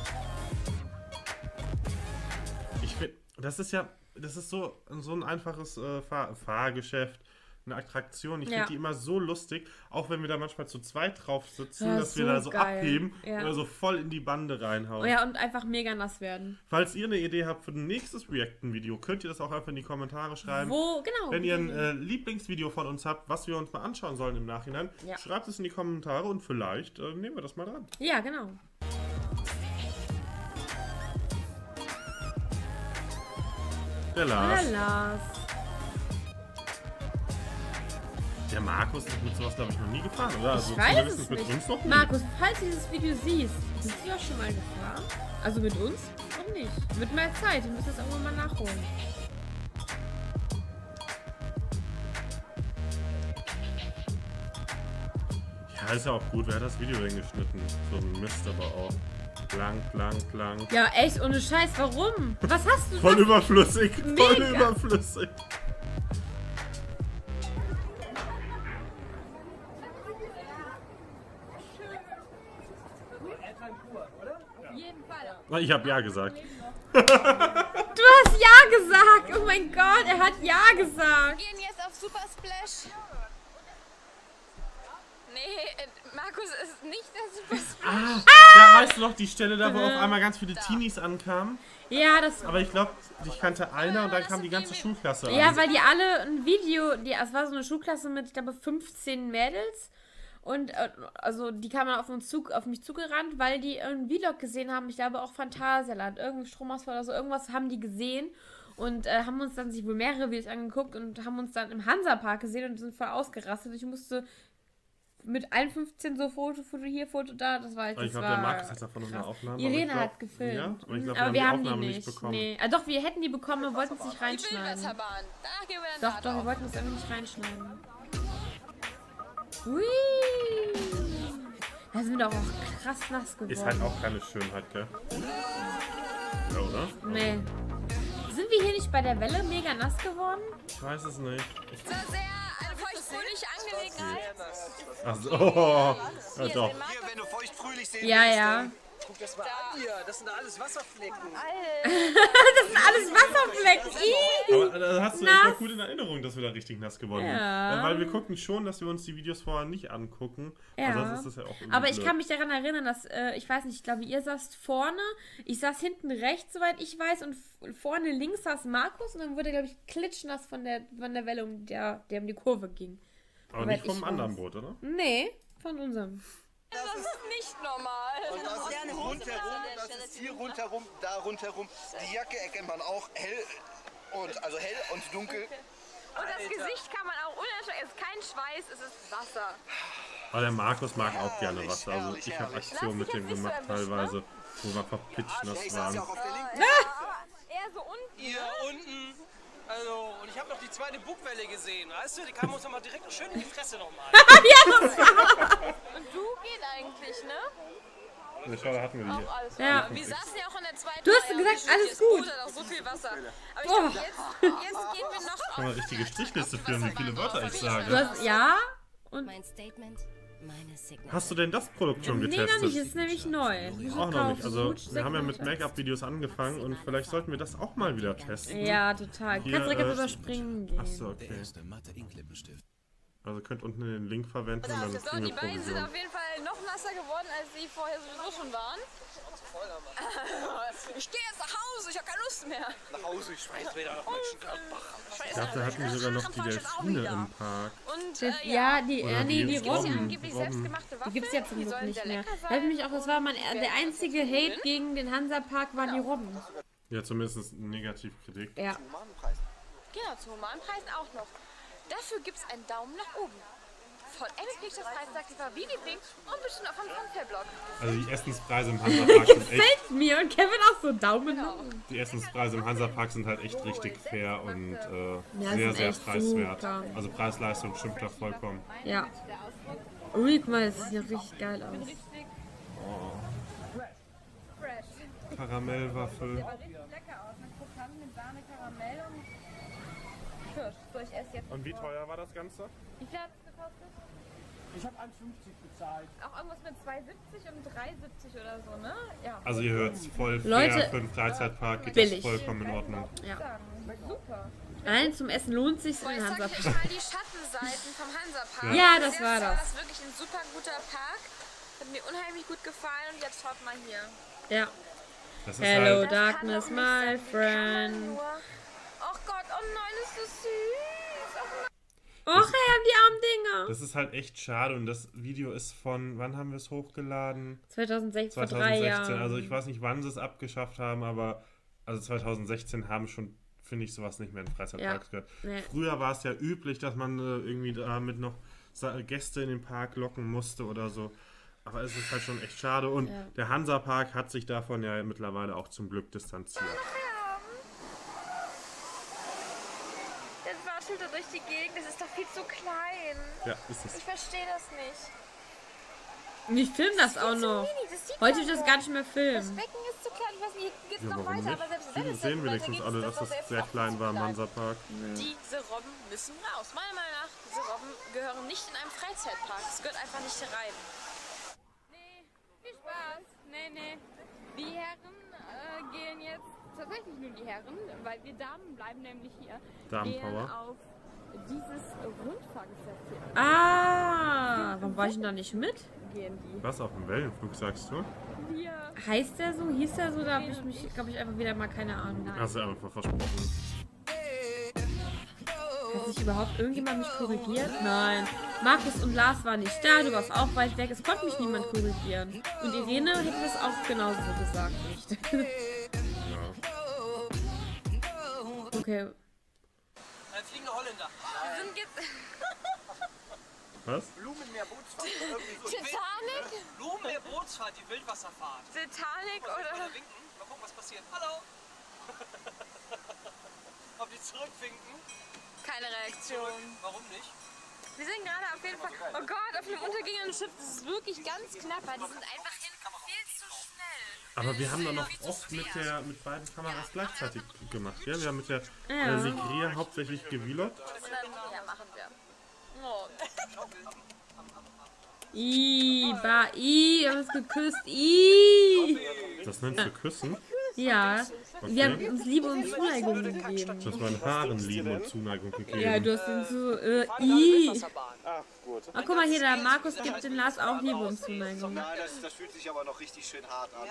Speaker 1: Ich finde, das ist so ein einfaches Fahrgeschäft, eine Attraktion. Ich finde die immer so lustig, auch wenn wir da manchmal zu zweit drauf sitzen,
Speaker 2: Ja,
Speaker 1: dass wir
Speaker 2: so
Speaker 1: da so
Speaker 2: geil.
Speaker 1: abheben
Speaker 2: Ja.
Speaker 1: oder so voll in die Bande reinhauen.
Speaker 2: Oh ja, und einfach mega nass werden.
Speaker 1: Falls ihr eine Idee habt für ein nächstes Reacten-Video, könnt ihr das auch einfach in die Kommentare schreiben.
Speaker 2: Genau.
Speaker 1: Wenn ihr ein Lieblingsvideo von uns habt, was wir uns mal anschauen sollen im Nachhinein,
Speaker 2: Ja.
Speaker 1: schreibt es in die Kommentare und vielleicht nehmen wir das mal dran.
Speaker 2: Ja, genau.
Speaker 1: Der Lars.
Speaker 2: Der Lars.
Speaker 1: Der Markus ist mit sowas, glaube ich, noch nie gefahren, oder? Also
Speaker 2: Ich weiß
Speaker 1: zumindest
Speaker 2: es
Speaker 1: mit
Speaker 2: nicht.
Speaker 1: uns noch nie.
Speaker 2: Markus, falls du dieses Video siehst, bist du ja schon mal gefahren? Also mit uns? Warum nicht? Wird mal Zeit, wir müssen das irgendwann mal nachholen.
Speaker 1: Ja, ist ja auch gut. Wer hat das Video denn geschnitten? So ein Mist aber auch. Lang.
Speaker 2: Ja, echt, ohne Scheiß, warum? Was hast du
Speaker 1: Voll
Speaker 2: da?
Speaker 1: überflüssig. Voll
Speaker 2: Mega.
Speaker 1: überflüssig. Ich habe ja gesagt.
Speaker 2: Du hast Ja gesagt! Oh mein Gott, er hat Ja gesagt!
Speaker 5: Wir gehen jetzt auf Super Splash. Nee, Markus ist nicht der Super Splash.
Speaker 1: Ja, weißt du noch, die Stelle da, wo auf einmal ganz viele Teenies ankamen?
Speaker 2: Ja, das...
Speaker 1: Aber ich glaube, ich kannte einer und dann kam die ganze Schulklasse an.
Speaker 2: Ja, weil die alle ein Video... Es war so eine Schulklasse mit, ich glaube, 15 Mädels. Und also die kamen auf mich zugerannt, weil die einen Vlog gesehen haben. Ich glaube auch Phantasialand, irgendwie Stromausfall oder so. Irgendwas haben die gesehen. Und haben uns dann sich wohl mehrere Videos angeguckt und haben uns dann im Hansapark gesehen und sind voll ausgerastet. Ich musste mit allen 15 so Foto hier, Foto da. Das war
Speaker 1: Ich glaube, der Markus hat davon noch eine Aufnahme.
Speaker 2: Irene hat gefilmt.
Speaker 1: Ja, aber ich glaube,
Speaker 2: Aber wir haben die
Speaker 1: Aufnahme
Speaker 2: nicht.
Speaker 1: bekommen.
Speaker 2: Nee. Doch, wir hätten die bekommen, wir wollten es nicht reinschneiden.
Speaker 5: Wildwasserbahn. Da gehen wir dann
Speaker 2: Doch,
Speaker 5: da
Speaker 2: wir
Speaker 5: drauf.
Speaker 2: wollten es irgendwie nicht reinschneiden. Ui! Da sind wir doch auch krass nass geworden.
Speaker 1: Ist halt auch keine Schönheit, gell? Ja, oder?
Speaker 2: Nee. Sind wir hier nicht bei der Welle mega nass geworden?
Speaker 1: Ich weiß es nicht.
Speaker 5: Das war sehr eine feuchtfröhliche Angelegenheit.
Speaker 1: Achso, oh, ja doch.
Speaker 4: Hier, wenn du feuchtfröhlich sehen
Speaker 2: Ja,
Speaker 4: willst,
Speaker 2: ja.
Speaker 6: Guck das mal an hier. Das sind alles Wasserflecken.
Speaker 2: Das sind alles Wasserflecken.
Speaker 1: Aber da hast du echt noch gut in Erinnerung, dass wir da richtig nass geworden sind.
Speaker 2: Ja.
Speaker 1: Weil wir gucken schon, dass wir uns die Videos vorher nicht angucken.
Speaker 2: Ja.
Speaker 1: Sonst ist das ja auch irgendwie
Speaker 2: Aber ich
Speaker 1: blöd.
Speaker 2: kann mich daran erinnern, dass, ich weiß nicht, ich glaube, ihr saßt vorne, ich saß hinten rechts, soweit ich weiß, und vorne links saß Markus und dann wurde, glaube ich, klitschnass von der Welle, der um die Kurve ging.
Speaker 1: Aber nicht vom anderen Boot, oder?
Speaker 2: Nee, von unserem.
Speaker 5: Das ist nicht normal.
Speaker 4: Und das ist rundherum, das ist hier rundherum, da rundherum. Die Jacke erkennt man auch hell und dunkel.
Speaker 5: Und das Gesicht kann man auch unerschreckt. Es ist kein Schweiß, es ist Wasser.
Speaker 1: Aber der Markus mag auch gerne Wasser. Also
Speaker 4: herrlich,
Speaker 1: ich habe
Speaker 4: herrlich.
Speaker 1: Aktionen mit dem gemacht teilweise, wo wir verpitschnass
Speaker 4: Ich saß ja auch
Speaker 1: waren.
Speaker 4: auf der linken.
Speaker 5: Eher so unten.
Speaker 6: Hier unten. Also, und ich habe noch die zweite Bugwelle gesehen. Weißt du, die kam uns nochmal direkt schön in die Fresse nochmal.
Speaker 5: Und du geht eigentlich, ne?
Speaker 1: Ja, schau, da hatten wir die hier.
Speaker 5: Alles
Speaker 2: Ja.
Speaker 5: Wir saßen ja auch in der zweiten
Speaker 2: Du hast
Speaker 5: Reihe und
Speaker 2: gesagt,
Speaker 5: die
Speaker 2: alles
Speaker 5: das
Speaker 2: gut.
Speaker 5: Boot hat auch so viel Wasser. Aber ich glaube, jetzt gehen wir noch
Speaker 1: Kann man richtige Strichliste führen, wie viele Wörter ich
Speaker 2: Du
Speaker 1: sage.
Speaker 2: hast, ja, und
Speaker 7: Mein Statement, meine Signature.
Speaker 1: Hast du denn das Produkt schon
Speaker 2: nee,
Speaker 1: getestet?
Speaker 2: noch nicht, ist nämlich neu.
Speaker 1: Auch noch nicht. Also wir haben ja mit Make-up-Videos angefangen und vielleicht sollten wir das auch mal wieder testen.
Speaker 2: Ja, total.
Speaker 1: Hier,
Speaker 2: Kannst direkt überspringen gehen.
Speaker 1: Achso, okay. Also könnt unten den Link verwenden und dann
Speaker 5: So,
Speaker 1: kriegen
Speaker 5: die
Speaker 1: wir
Speaker 5: Beine sind
Speaker 1: Provision.
Speaker 5: auf jeden Fall noch nasser geworden, als sie vorher sowieso schon waren. Ich gehe jetzt nach Hause, ich habe keine Lust mehr.
Speaker 6: Nach Hause, ich schmeiß wieder auf Mönchengladbach.
Speaker 1: Ich dachte, da hatten wir sogar noch die Delfine im Park.
Speaker 5: Und
Speaker 2: Ja, die
Speaker 1: Oder
Speaker 2: die
Speaker 1: die
Speaker 2: Robben.
Speaker 5: angeblich selbstgemachte Waffeln.
Speaker 2: Die gibt's ja zum
Speaker 5: die
Speaker 2: Glück
Speaker 5: sollen
Speaker 2: nicht
Speaker 5: sehr
Speaker 2: mehr.
Speaker 5: lecker
Speaker 2: Da hat
Speaker 5: sein.
Speaker 2: mich auch, das war der einzige Hate gegen den Hansapark, waren die Robben.
Speaker 1: Ja, zumindest Negativkritik.
Speaker 2: Ja.
Speaker 5: Genau, zu Humanpreisen auch noch. Dafür gibt es einen Daumen nach oben. Von Epic Pictures Preisaktiver Vivi Pink und bestimmt auch vom Funfair-Blog.
Speaker 1: Also die Essenspreise im Hansapark sind echt.
Speaker 2: Gefällt mir und Kevin auch so Daumen nach oben.
Speaker 1: Die Essenspreise im Hansapark sind halt echt richtig fair und
Speaker 2: Ja,
Speaker 1: sehr,
Speaker 2: sind
Speaker 1: sehr
Speaker 2: echt
Speaker 1: preiswert.
Speaker 2: super.
Speaker 1: Also Preis-Leistung stimmt da vollkommen.
Speaker 2: Ja. Ui, guck mal, das sieht ja richtig geil aus.
Speaker 1: Karamellwaffel.
Speaker 5: Lecker aus, mit Krokanten, mit Sahne, Karamell und Kirsch. So, ich esse jetzt.
Speaker 1: Und wie teuer war das Ganze?
Speaker 5: Wie viel hat es gekostet?
Speaker 8: Ich habe 1,50 bezahlt.
Speaker 5: Auch irgendwas mit 2,70 und 3,70 oder so, ne? Ja.
Speaker 1: Also ihr hört es voll fair
Speaker 2: Leute,
Speaker 1: für einen Freizeitpark, geht
Speaker 2: billig.
Speaker 1: das vollkommen in Ordnung.
Speaker 2: Ja.
Speaker 5: Super.
Speaker 2: Nein, zum Essen lohnt sich
Speaker 5: Boah,
Speaker 2: in
Speaker 5: ich
Speaker 2: den
Speaker 5: sag euch
Speaker 2: Hansapark.
Speaker 5: mal die Schattenseiten vom Hansapark.
Speaker 2: Ja, das
Speaker 5: Bis
Speaker 2: war
Speaker 5: jetzt
Speaker 2: das.
Speaker 5: Das wirklich ein super guter Park. Hat mir unheimlich gut gefallen und jetzt schaut mal hier.
Speaker 2: Ja.
Speaker 1: Das ist
Speaker 2: Hello,
Speaker 1: halt,
Speaker 2: Darkness,
Speaker 5: Kann doch
Speaker 2: my
Speaker 5: nicht sein. Wie kann man
Speaker 2: friend.
Speaker 5: nur- Ach Gott, oh nein, ist das süß.
Speaker 2: Och, hey, haben die armen Dinger.
Speaker 1: das ist halt echt schade und das Video ist von, wann haben wir es hochgeladen?
Speaker 2: 2016, vor 3
Speaker 1: 2016,
Speaker 2: Jahren.
Speaker 1: also ich weiß nicht, wann sie es abgeschafft haben, aber also 2016 haben schon, finde ich, sowas nicht mehr in Freizeitparks gehört.
Speaker 2: Nee.
Speaker 1: Früher war es ja üblich, dass man irgendwie damit noch Gäste in den Park locken musste oder so. Aber es ist halt schon echt schade und
Speaker 2: Ja.
Speaker 1: der Hansapark hat sich davon ja mittlerweile auch zum Glück distanziert.
Speaker 5: Das watschelt da durch die Gegend, das ist doch viel zu klein.
Speaker 1: Ja, ist es.
Speaker 5: Ich verstehe das nicht.
Speaker 2: Und ich film das auch noch. Heute will ich das gar nicht mehr
Speaker 5: Das
Speaker 2: filmen.
Speaker 5: Becken ist zu klein, ich weiß nicht, hier geht's
Speaker 1: Ja,
Speaker 5: noch
Speaker 1: warum
Speaker 5: weiter,
Speaker 1: nicht?
Speaker 5: aber selbst wenn
Speaker 1: Viele
Speaker 5: es
Speaker 1: sehen
Speaker 5: jetzt
Speaker 1: wenigstens
Speaker 5: weitergeht,
Speaker 1: alle,
Speaker 5: ist
Speaker 1: dass
Speaker 5: doch
Speaker 1: das
Speaker 5: selbst
Speaker 1: sehr
Speaker 5: auch
Speaker 1: klein
Speaker 5: zu
Speaker 1: war im
Speaker 5: klein.
Speaker 1: Hansapark.
Speaker 5: Diese Robben müssen raus. Meiner Meinung nach, diese Robben gehören nicht in einem Freizeitpark. Das gehört einfach nicht hier rein.
Speaker 9: Nee, viel Spaß. Nee. Die Herren gehen jetzt, tatsächlich nur die Herren, weil wir Damen bleiben nämlich hier.
Speaker 1: Damenpower.
Speaker 9: Gehen auf dieses Rundfahrgeschäft hier.
Speaker 2: Ah, warum war ich denn da nicht mit?
Speaker 9: Gehen die.
Speaker 1: Was, auf dem Wellenflug, sagst du?
Speaker 9: Wir
Speaker 2: Heißt der so? Hieß der so? Da habe ich mich, glaube ich, einfach wieder mal keine Ahnung.
Speaker 1: Hast du einfach versprochen.
Speaker 2: Hat sich überhaupt irgendjemand mich korrigiert? Nein. Markus und Lars waren nicht da, du warst auch weit weg. Es konnte mich niemand korrigieren. Und Irene hätte das auch genauso gesagt, nicht?
Speaker 1: Ja.
Speaker 2: Okay.
Speaker 6: Ein fliegender Holländer.
Speaker 5: Wir sind jetzt
Speaker 1: Was?
Speaker 4: Blumenmeerbootsfahrt oder irgendwie so.
Speaker 5: Titanic?
Speaker 6: Blumenmeerbootsfahrt, die Wildwasserfahrt.
Speaker 5: Titanic
Speaker 6: Mal
Speaker 5: oder?
Speaker 6: winken. Mal gucken, was passiert. Hallo. Ob die zurückwinken?
Speaker 5: Keine Reaktion.
Speaker 6: Warum nicht?
Speaker 5: Wir sind gerade auf jeden Fall. Oh Gott, auf einem untergehenden Schiff. Das ist wirklich ganz knapp, weil die sind einfach hinten viel zu schnell.
Speaker 1: Aber wir haben dann noch oft mit beiden Kameras gleichzeitig gemacht. Ja? Wir haben mit der
Speaker 2: Ja.
Speaker 1: Sigria hauptsächlich gevlogt.
Speaker 5: Und dann, ja, machen wir. Oh.
Speaker 2: Wir haben uns geküsst.
Speaker 1: Das nennst du Küssen?
Speaker 2: Ja.
Speaker 1: Okay.
Speaker 2: Wir haben uns Liebe und Zuneigung gegeben.
Speaker 1: Du hast meinen Haaren Liebe und Zuneigung gegeben.
Speaker 2: Ja, du hast ihn so,
Speaker 4: Ah, gut.
Speaker 2: Ah, guck mal hier, der Markus gibt den Lars auch Liebe und Zuneigung.
Speaker 4: Nein, das fühlt sich aber noch richtig schön hart an.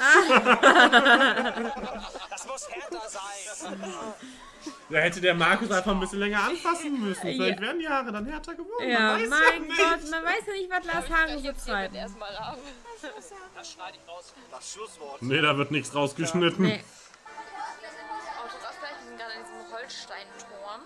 Speaker 6: Das muss härter sein.
Speaker 1: Da hätte der Markus einfach ein bisschen länger anfassen müssen. Vielleicht wären die Haare dann härter geworden.
Speaker 2: Ja,
Speaker 1: man weiß
Speaker 2: mein
Speaker 1: ja
Speaker 2: Gott, man weiß ja nicht, was Lars Haare so treiben.
Speaker 9: Erstmal ab.
Speaker 6: Das schneide ich raus.
Speaker 4: Das Schlusswort.
Speaker 1: Nee, da wird nichts rausgeschnitten.
Speaker 2: Nee.
Speaker 9: Autorausgleich, wir sind gerade in diesem Holsteinturm.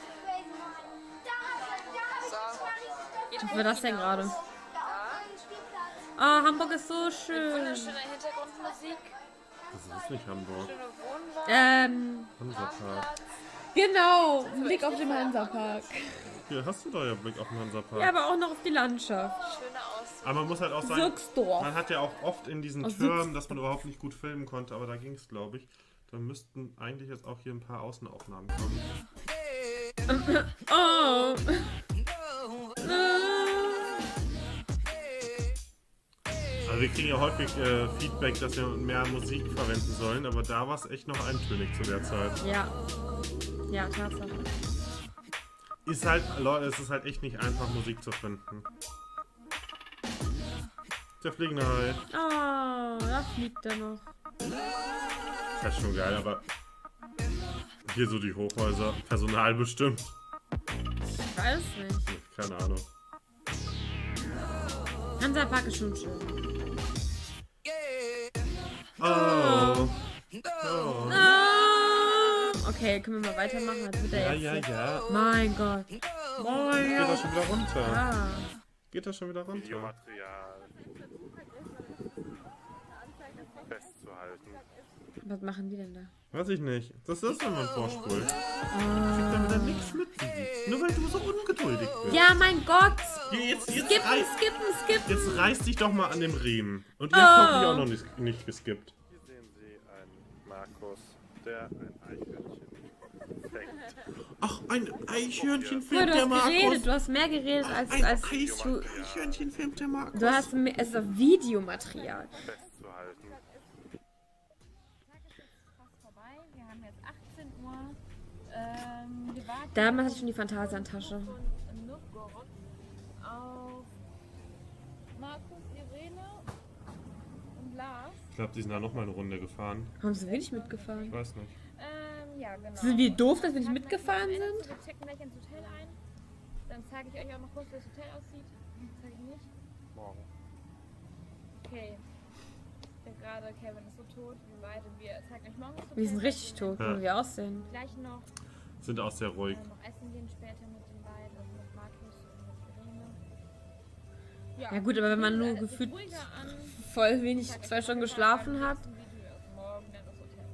Speaker 9: So.
Speaker 2: Was war das denn gerade? Oh, Hamburg ist so schön.
Speaker 9: Wunderschöne Hintergrundmusik.
Speaker 1: Das ist nicht Hamburg.
Speaker 9: Schöne Wohnwagen.
Speaker 1: Hansapark.
Speaker 2: Genau, Blick auf den Hansapark.
Speaker 1: Hier hast du da ja Blick auf den Hansapark.
Speaker 2: Ja, aber auch noch auf die Landschaft.
Speaker 9: Schöne Aussicht.
Speaker 1: Aber man muss halt auch sagen,
Speaker 2: Süchsdorf.
Speaker 1: man hat ja auch oft in diesen
Speaker 2: Aus
Speaker 1: Türmen, dass man überhaupt nicht gut filmen konnte, aber da ging es, glaube ich. Da müssten eigentlich jetzt auch hier ein paar Außenaufnahmen kommen.
Speaker 2: Oh.
Speaker 1: Also wir kriegen ja häufig Feedback, dass wir mehr Musik verwenden sollen, aber da war es echt noch eintönig zu der Zeit.
Speaker 2: Ja. Ja, Tatsache.
Speaker 1: Ist halt, Leute, es ist halt echt nicht einfach, Musik zu finden. Der fliegende Hai.
Speaker 2: Oh, da fliegt er noch.
Speaker 1: Das ist schon geil, aber hier so die Hochhäuser, Personal bestimmt.
Speaker 2: Ich weiß nicht.
Speaker 1: Keine Ahnung.
Speaker 2: Hansapark ist schon schön.
Speaker 1: Oh.
Speaker 2: Okay, können wir mal weitermachen? Das wird er jetzt.
Speaker 1: Ja.
Speaker 2: Mein Gott.
Speaker 1: Geht das schon wieder runter?
Speaker 2: Ah.
Speaker 1: Geht das schon wieder runter?
Speaker 10: Videomaterial festzuhalten.
Speaker 2: Was machen die denn da?
Speaker 1: Weiß ich nicht. Das ist, wenn man vorspult. Ich krieg da wieder nichts mit. Nur weil du so ungeduldig bist.
Speaker 2: Ja, mein Gott!
Speaker 1: Jetzt
Speaker 2: Skippen!
Speaker 1: Jetzt reiß dich doch mal an dem Riemen. Und ihr habt hoffentlich auch noch nicht geskippt.
Speaker 10: Hier sehen Sie einen Markus, der ein Eichhörnchen fängt.
Speaker 1: Ach, ein Eichhörnchen
Speaker 2: Ja,
Speaker 1: filmt
Speaker 2: du
Speaker 1: der
Speaker 2: hast
Speaker 1: Markus.
Speaker 2: geredet, du hast mehr geredet als
Speaker 1: Ein
Speaker 2: du.
Speaker 1: Eichhörnchen filmt der Markus.
Speaker 2: Du hast mehr, es ist doch Videomaterial.
Speaker 10: Festzuhalten.
Speaker 9: Wir haben jetzt 18 Uhr. Wir warten
Speaker 2: Damals hatte ich schon die Phantasiatasche.
Speaker 9: in Novgorod auf Markus, Irene und Lars.
Speaker 1: Ich glaube, die sind da nochmal eine Runde gefahren.
Speaker 2: Haben sie wirklich mitgefahren?
Speaker 1: Ich weiß nicht.
Speaker 9: Ja, genau.
Speaker 2: Sind wir doof, dass wir nicht mitgefahren sind?
Speaker 9: Wir checken gleich ins Hotel ein. Dann zeige ich euch auch noch kurz, wie das Hotel aussieht. Zeige ich nicht.
Speaker 10: Morgen.
Speaker 9: Okay. Gerade Kevin ist so tot, wir zeigen euch morgen das Hotel.
Speaker 2: Wir sind richtig tot,
Speaker 1: Ja.
Speaker 2: wie wir aussehen.
Speaker 9: Gleich noch,
Speaker 1: Sind auch sehr ruhig.
Speaker 9: noch essen gehen später mit den beiden, also mit Markus und mit Irene.
Speaker 2: Ja gut, aber wenn man nur
Speaker 9: Es ist
Speaker 2: gefühlt
Speaker 9: ruhiger an.
Speaker 2: voll wenig 2 Stunden geschlafen hat.
Speaker 9: Morgen dann das Hotel.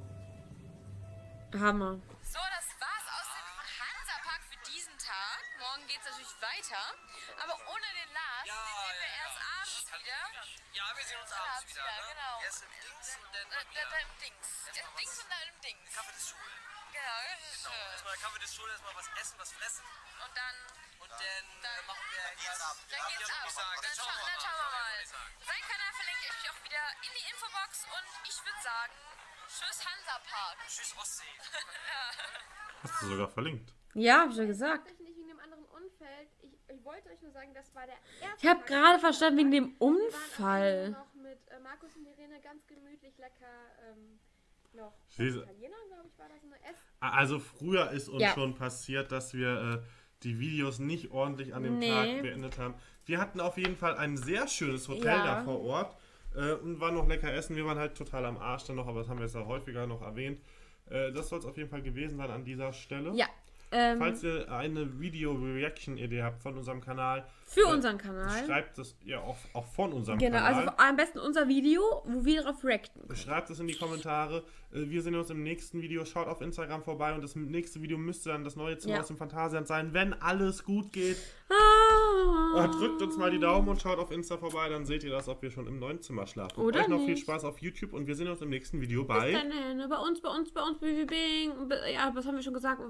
Speaker 2: Hammer.
Speaker 5: So, das war's aus dem Hansapark für diesen Tag. Morgen geht's natürlich weiter. Aber ohne den Lars, den sehen wir erst abends wieder.
Speaker 6: Ja, wir sehen uns abends wieder, ne?
Speaker 5: Genau.
Speaker 6: Erst im Dings und dann
Speaker 5: Da im Dings. Im Dings und dann im Dings.
Speaker 6: Kaffee des Schule.
Speaker 5: Genau, das ist schön.
Speaker 6: Erstmal Kaffee des Schule, erstmal was essen, was fressen.
Speaker 5: Und dann
Speaker 6: Dann machen wir
Speaker 5: geht's ab. Dann geht's ab. Dann schauen wir mal. Sein Kanal verlinke ich euch auch wieder in die Infobox und ich würde sagen, tschüss Hansapark.
Speaker 6: Tschüss Ostsee.
Speaker 1: Hast du sogar verlinkt.
Speaker 2: Ja, hab ich ja gesagt.
Speaker 3: Nicht wegen dem anderen Umfeld. Ich wollte euch nur sagen, das war der erste.
Speaker 2: Ich habe gerade verstanden wegen dem
Speaker 3: Wir waren
Speaker 2: Unfall.
Speaker 3: noch mit Markus und Irene ganz gemütlich lecker noch.
Speaker 1: Siehst-
Speaker 3: Italiener, glaube ich, war das eine Essen.
Speaker 1: Also früher ist uns
Speaker 2: Ja.
Speaker 1: schon passiert, dass wir die Videos nicht ordentlich an dem
Speaker 2: Nee.
Speaker 1: Tag beendet haben. Wir hatten auf jeden Fall ein sehr schönes Hotel
Speaker 2: Ja.
Speaker 1: da vor Ort und waren noch lecker essen. Wir waren halt total am Arsch dann noch, aber das haben wir jetzt ja häufiger noch erwähnt. Das soll es auf jeden Fall gewesen sein an dieser Stelle.
Speaker 2: Ja.
Speaker 1: Falls ihr eine Video-Reaction-Idee habt von unserem Kanal,
Speaker 2: Für unseren Kanal.
Speaker 1: schreibt es ja auch von unserem
Speaker 2: Genau,
Speaker 1: Kanal.
Speaker 2: also am besten unser Video, wo wir darauf reacten.
Speaker 1: Schreibt es in die Kommentare. Wir sehen uns im nächsten Video. Schaut auf Instagram vorbei und das nächste Video müsste dann das neue Zimmer
Speaker 2: Ja.
Speaker 1: aus dem Phantasialand sein, wenn alles gut geht.
Speaker 2: Ah.
Speaker 1: Drückt uns mal die Daumen und schaut auf Insta vorbei, dann seht ihr das, ob wir schon im neuen Zimmer schlafen.
Speaker 2: Oder
Speaker 1: Euch noch viel
Speaker 2: nicht.
Speaker 1: Spaß auf YouTube und wir sehen uns im nächsten Video
Speaker 2: Bis
Speaker 1: bei...
Speaker 2: dann, bei uns, Bing. Ja, was haben wir schon gesagt?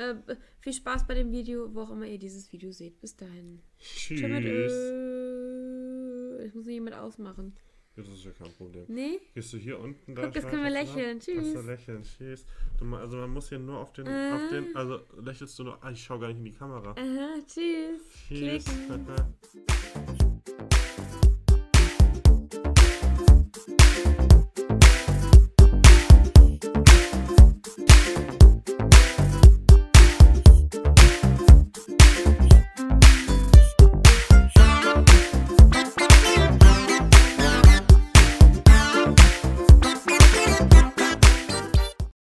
Speaker 2: Viel Spaß bei dem Video, wo auch immer ihr dieses Video seht. Bis dahin.
Speaker 1: Tschüss.
Speaker 2: Tschüss. Ich muss nicht jemand ausmachen.
Speaker 1: Das ist ja kein Problem.
Speaker 2: Nee?
Speaker 1: Gehst du hier unten da?
Speaker 2: Guck, jetzt können wir lächeln. Tschüss.
Speaker 1: Achso, lächeln. Tschüss. Also man muss hier nur auf den, also lächelst du nur, ich schau gar nicht in die Kamera.
Speaker 2: Aha, tschüss.
Speaker 1: Tschüss.
Speaker 2: Klicken.